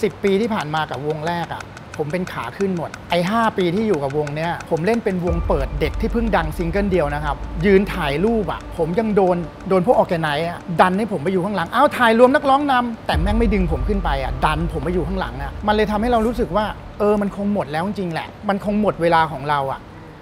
10 ปีที่ผ่านมากับวงแรกอ่ะผมเป็นขาขึ้นหมดไอ้5 ปีที่อยู่กับวงเนี้ยผมเล่นเป็นวงเปิดเด็กที่เพิ่งดังซิงเกิลเดียวนะครับยืนถ่ายรูปอ่ะผมยังโดนพวกออร์แกไนซ์อ่ะดันให้ผมไปอยู่ข้างหลังอ้าวถ่ายรวมนักร้องนำแต่แม่งไม่ดึงผมขึ้นไปอ่ะดันผมไปอยู่ข้างหลังอ่ะมันเลยทำให้เรารู้สึกว่ามันคงหมดแล้วจริงๆแหละมันคงหมดเวลาของเราอ่ะ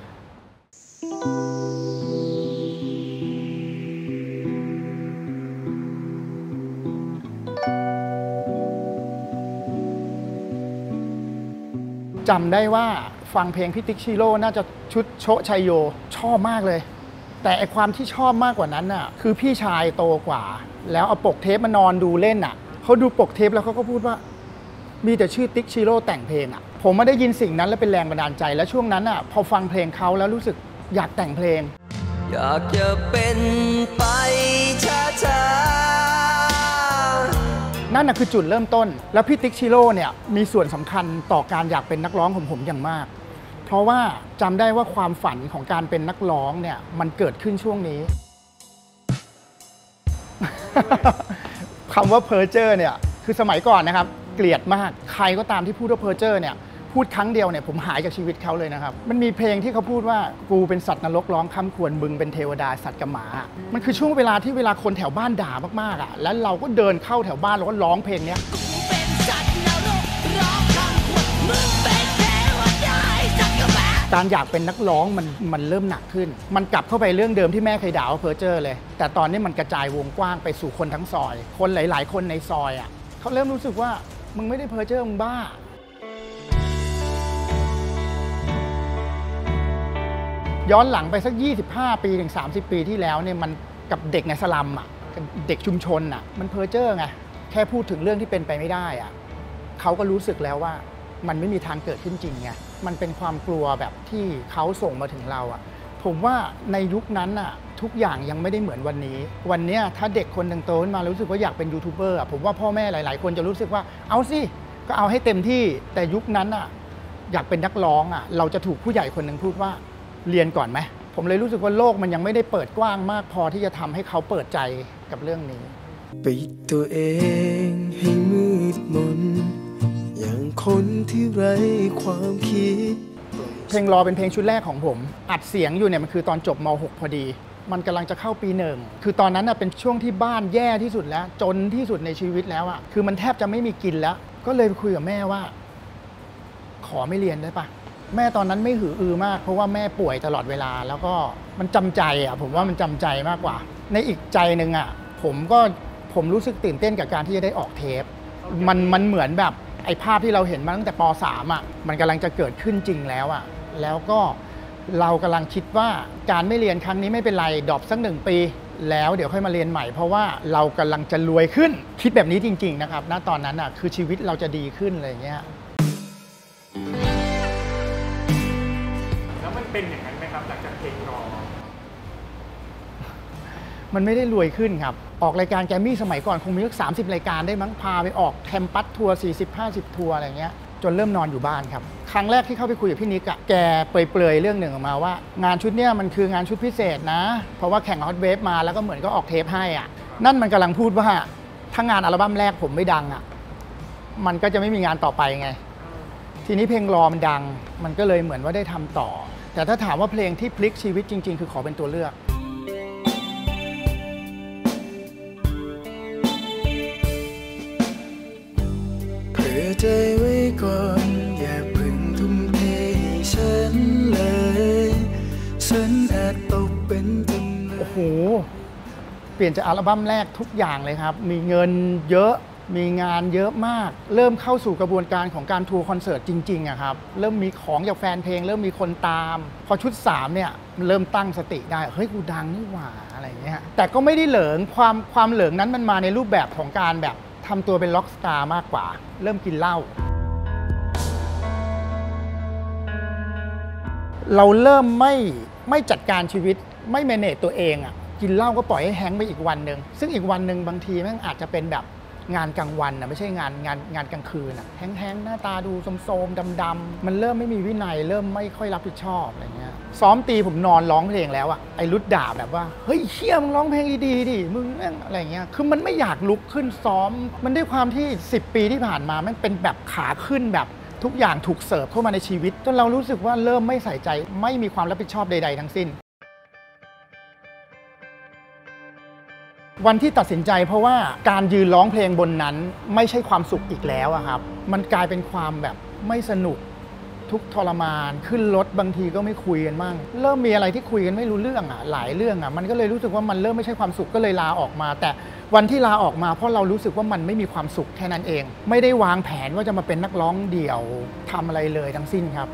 จำได้ว่าฟังเพลงพี่ติ๊กชิโร่น่าจะชุดโชชัยโยชอบมากเลยแต่ไอความที่ชอบมากกว่านั้นน่ะคือพี่ชายโตกว่าแล้วเอาปกเทปมานอนดูเล่นน่ะเขาดูปกเทปแล้วเขาก็พูดว่ามีแต่ชื่อติ๊กชิโร่แต่งเพลงอ่ะผมไม่ได้ยินสิ่งนั้นแล้วเป็นแรงบันดาลใจแล้วช่วงนั้นอ่ะพอฟังเพลงเขาแล้วรู้สึกอยากแต่งเพลงอยากจะเป็นไปช้านั่นน่ะคือจุดเริ่มต้นแล้วพี่ติ๊กชิโร่เนี่ยมีส่วนสำคัญต่อการอยากเป็นนักร้องของผมอย่างมากเพราะว่าจำได้ว่าความฝันของการเป็นนักร้องเนี่ยมันเกิดขึ้นช่วงนี้ คำว่าเพอร์เจอร์เนี่ยคือสมัยก่อนนะครับเกลียดมากใครก็ตามที่พูดว่าเพอร์เจอร์เนี่ยพูดครั้งเดียวเนี่ยผมหายจากชีวิตเขาเลยนะครับมันมีเพลงที่เขาพูดว่ากูเป็นสัตว์นรกร้องค่ำควรมึงเป็นเทวดาสัตว์กับหมามันคือช่วงเวลาที่เวลาคนแถวบ้านด่ามากๆอ่ะแล้วเราก็เดินเข้าแถวบ้านเราก็ร้องเพลงเนี้ยกูเป็นสัตว์นรกร้องค่ำควรมึงเป็นเทวดาสัตว์กับหมาการอยากเป็นนักร้องมันเริ่มหนักขึ้นมันกลับเข้าไปเรื่องเดิมที่แม่เคยด่าว่าเพอร์เจอร์เลยแต่ตอนนี้มันกระจายวงกว้างไปสู่คนทั้งซอยคนหลายๆคนในซอยอ่ะเขาเริ่มรู้สึกว่ามึงไม่ได้เพอร์เจอร์มึงบ้าย้อนหลังไปสัก25 ปีถึง30 ปีที่แล้วเนี่ยมันกับเด็กในสลัมอ่ะเด็กชุมชนอ่ะมันเพ้อเจ้อไงแค่พูดถึงเรื่องที่เป็นไปไม่ได้อ่ะเขาก็รู้สึกแล้วว่ามันไม่มีทางเกิดขึ้นจริงไงมันเป็นความกลัวแบบที่เขาส่งมาถึงเราอ่ะผมว่าในยุคนั้นอ่ะทุกอย่างยังไม่ได้เหมือนวันนี้ถ้าเด็กคนหนึ่งโตขึ้นมารู้สึกว่าอยากเป็นยูทูบเบอร์ผมว่าพ่อแม่หลายๆคนจะรู้สึกว่าเอาสิก็เอาให้เต็มที่แต่ยุคนั้นอ่ะอยากเป็นนักร้องอ่ะเราจะถูกผู้ใหญ่คนหนึ่งพูดว่าเรียนก่อนไหมผมเลยรู้สึกว่าโลกมันยังไม่ได้เปิดกว้างมากพอที่จะทำให้เขาเปิดใจกับเรื่องนี้ปิดตัวเองให้มืดมนอย่างคนที่ไร้ความคิดเพลงรอเป็นเพลงชุดแรกของผมอัดเสียงอยู่เนี่ยมันคือตอนจบม.6 พอดีมันกำลังจะเข้าปี 1คือตอนนั้นเป็นช่วงที่บ้านแย่ที่สุดแล้วจนที่สุดในชีวิตแล้วอ่ะคือมันแทบจะไม่มีกินแล้วก็เลยไปคุยกับแม่ว่าขอไม่เรียนได้ปะแม่ตอนนั้นไม่หืออือมากเพราะว่าแม่ป่วยตลอดเวลาแล้วก็มันจำใจอ่ะผมว่ามันจำใจมากกว่าในอีกใจหนึ่งอ่ะผมรู้สึกตื่นเต้นกับการที่จะได้ออกเทปมันเหมือนแบบไอ้ภาพที่เราเห็นมาตั้งแต่ป.3 อ่ะมันกำลังจะเกิดขึ้นจริงแล้วอ่ะแล้วก็เรากำลังคิดว่าการไม่เรียนครั้งนี้ไม่เป็นไรดรอปสัก1 ปีแล้วเดี๋ยวค่อยมาเรียนใหม่เพราะว่าเรากำลังจะรวยขึ้นคิดแบบนี้จริงๆนะครับณตอนนั้นอ่ะคือชีวิตเราจะดีขึ้นอะไรอย่างเงี้ยเป็นอย่างนั้นไหมครับหลังจากเพลงรอมันไม่ได้รวยขึ้นครับออกรายการแกรมมี่สมัยก่อนคงมีสัก30 รายการได้มั้งพาไปออกแคมปัสทัวร์40-50 ทัวร์อะไรเงี้ยจนเริ่มนอนอยู่บ้านครับครั้งแรกที่เข้าไปคุยกับพี่นิกแกเปรยเรื่องหนึ่งออกมาว่างานชุดเนี้ยมันคืองานชุดพิเศษนะเพราะว่าแข่งฮอตเวฟมาแล้วก็เหมือนก็ออกเทปให้อ่ะนั่นมันกำลังพูดว่าถ้างานอัลบั้มแรกผมไม่ดังอ่ะมันก็จะไม่มีงานต่อไปไงทีนี้เพลงรอมันดังมันก็เลยเหมือนว่าได้ทำต่อแต่ถ้าถามว่าเพลงที่พลิกชีวิตจริงๆคือขอเป็นตัวเลือกเผื่อใจไว้ก่อนอย่าเพิ่งทุ่มเทให้ฉันเลยฉันอาจตกเป็นจำเลยโอ้โหเปลี่ยนจากอัลบั้มแรกทุกอย่างเลยครับมีเงินเยอะมีงานเยอะมากเริ่มเข้าสู่กระบวนการของการทัวร์คอนเสิร์ตจริงๆอะครับเริ่มมีของจากแฟนเพลงเริ่มมีคนตามพอชุด3เนี่ยเริ่มตั้งสติได้เฮ้ยกูดังนี่หว่าอะไรเงี้ยแต่ก็ไม่ได้เหลิงความเหลิงนั้นมันมาในรูปแบบของการแบบทำตัวเป็นล็อกสตาร์มากกว่าเริ่มกินเหล้าเราเริ่มไม่จัดการชีวิตไม่แมเนจตัวเองอะกินเหล้าก็ปล่อยให้แฮงก์ไปอีกวันหนึ่งซึ่งอีกวันหนึ่งบางทีแม่งอาจจะเป็นแบบงานกลางวันนะไม่ใช่งานกลางคืนอ่ะแห้งๆหน้าตาดูโทรมๆดำๆมันเริ่มไม่มีวินัยเริ่มไม่ค่อยรับผิดชอบอะไรเงี้ยซ้อมตีผมนอนร้องเพลงแล้วอ่ะไอ้รุดด่าแบบว่าเฮ้ยเชี่ยมึงร้องเพลงดีๆดิมึงอะไรเงี้ยคือมันไม่อยากลุกขึ้นซ้อมมันด้วยความที่10 ปีที่ผ่านมามันเป็นแบบขาขึ้นแบบทุกอย่างถูกเสิร์ฟเข้ามาในชีวิตจนเรารู้สึกว่าเริ่มไม่ใส่ใจไม่มีความรับผิดชอบใดๆทั้งสิ้นวันที่ตัดสินใจเพราะว่าการยืนร้องเพลงบนนั้นไม่ใช่ความสุขอีกแล้วอะครับมันกลายเป็นความแบบไม่สนุกทุกทรมานขึ้นรถบางทีก็ไม่คุยกันมั่งเริ่มมีอะไรที่คุยกันไม่รู้เรื่องอะหลายเรื่องอะมันก็เลยรู้สึกว่ามันเริ่มไม่ใช่ความสุขก็เลยลาออกมาแต่วันที่ลาออกมาเพราะเรารู้สึกว่ามันไม่มีความสุขแค่นั้นเองไม่ได้วางแผนว่าจะมาเป็นนักร้องเดี่ยวทำอะไรเลยทั้งสิ้นครับ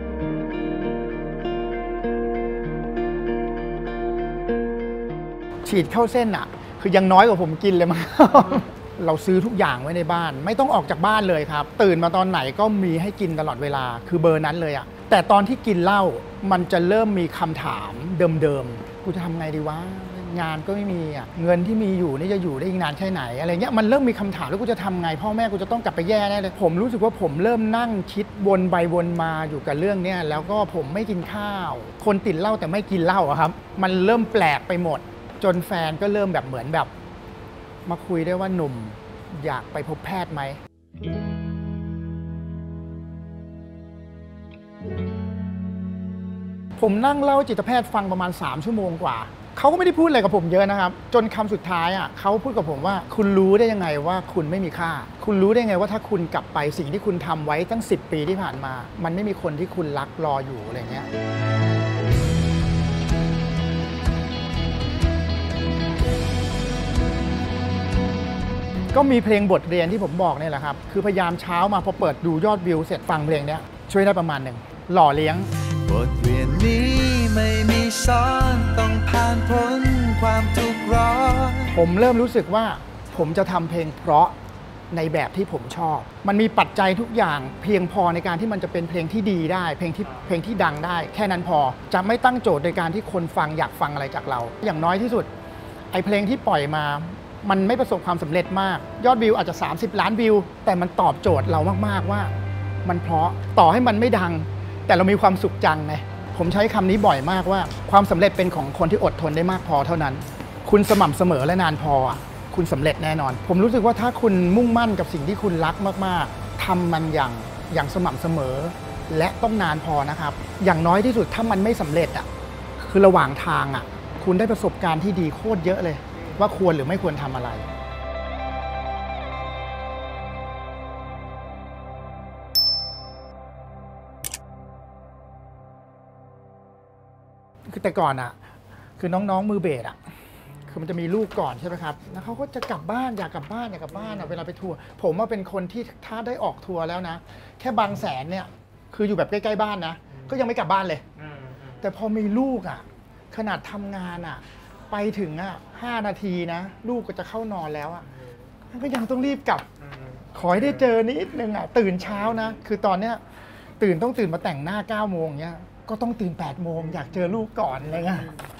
ฉีดเข้าเส้นอะคือยังน้อยกว่าผมกินเลยมั้ง เราซื้อทุกอย่างไว้ในบ้านไม่ต้องออกจากบ้านเลยครับตื่นมาตอนไหนก็มีให้กินตลอดเวลาคือเบอร์นั้นเลยอะแต่ตอนที่กินเหล้ามันจะเริ่มมีคำถามเดิมๆกูจะทำไงดีวะงานก็ไม่มีอะเงินที่มีอยู่นี่จะอยู่ได้อีกนานแค่ไหนอะไรเงี้ยมันเริ่มมีคำถามแล้วกูจะทำไงพ่อแม่กูจะต้องกลับไปแย่แน่เลยผมรู้สึกว่าผมเริ่มนั่งคิดวนไปวนมาอยู่กับเรื่องเนี้ยแล้วก็ผมไม่กินข้าวคนติดเหล้าแต่ไม่กินเหล้าอะครับมันเริ่มแปลกไปหมดจนแฟนก็เริ่มแบบเหมือนแบบมาคุยได้ว่าหนุ่มอยากไปพบแพทย์ไหมผมนั่งเล่าจิตแพทย์ฟังประมาณ3 ชั่วโมงกว่าเขาก็ไม่ได้พูดอะไรกับผมเยอะนะครับจนคำสุดท้ายอ่ะเขาพูดกับผมว่าคุณรู้ได้ยังไงว่าคุณไม่มีค่าคุณรู้ได้ไงว่าถ้าคุณกลับไปสิ่งที่คุณทำไว้ตั้ง10 ปีที่ผ่านมามันไม่มีคนที่คุณรักรออยู่อะไรเงี้ยก็มีเพลงบทเรียนที่ผมบอกเนี่ยแหละครับคือพยายามเช้ามาพอเปิดดูยอดวิวเสร็จฟังเพลงนี้ช่วยได้ประมาณหนึ่งหล่อเลี้ยงบทเรียนนี้ไม่มีสอนต้องผ่านพ้นความทุกข์ร้อนผมเริ่มรู้สึกว่าผมจะทำเพลงเพราะในแบบที่ผมชอบมันมีปัจจัยทุกอย่างเพียงพอในการที่มันจะเป็นเพลงที่ดีได้เพลงที่ดังได้แค่นั้นพอจะไม่ตั้งโจทย์ในการที่คนฟังอยากฟังอะไรจากเราอย่างน้อยที่สุดไอ้เพลงที่ปล่อยมามันไม่ประสบความสำเร็จมากยอดวิวอาจจะ30 ล้านวิวแต่มันตอบโจทย์เรามากๆว่ามันเพราะต่อให้มันไม่ดังแต่เรามีความสุขจังไงผมใช้คำนี้บ่อยมากว่าความสำเร็จเป็นของคนที่อดทนได้มากพอเท่านั้นคุณสม่ำเสมอและนานพอคุณสำเร็จแน่นอนผมรู้สึกว่าถ้าคุณมุ่งมั่นกับสิ่งที่คุณรักมากๆทำมันอย่างสม่ำเสมอและต้องนานพอนะครับอย่างน้อยที่สุดถ้ามันไม่สำเร็จคือระหว่างทางคุณได้ประสบการณ์ที่ดีโคตรเยอะเลยว่าควรหรือไม่ควรทำอะไรคือแต่ก่อนคือน้องๆมือเบสคือมันจะมีลูกก่อนใช่ไหมครับแล้วเขาก็จะกลับบ้านอยากกลับบ้านเวลาไปทัวร์ผมว่าเป็นคนที่ถ้าได้ออกทัวร์แล้วนะแค่บางแสนเนี่ยคืออยู่แบบใกล้ๆบ้านนะก็ยังไม่กลับบ้านเลยแต่พอมีลูกขนาดทำงานไปถึง5 นาทีนะลูกก็จะเข้านอนแล้วก็ยังต้องรีบกลับขอให้ได้เจอนิดนึงตื่นเช้านะคือตอนเนี้ยต้องตื่นมาแต่งหน้า9 โมงเนี้ยก็ต้องตื่น8 โมงอยากเจอลูกก่อนอะไรเงี้ย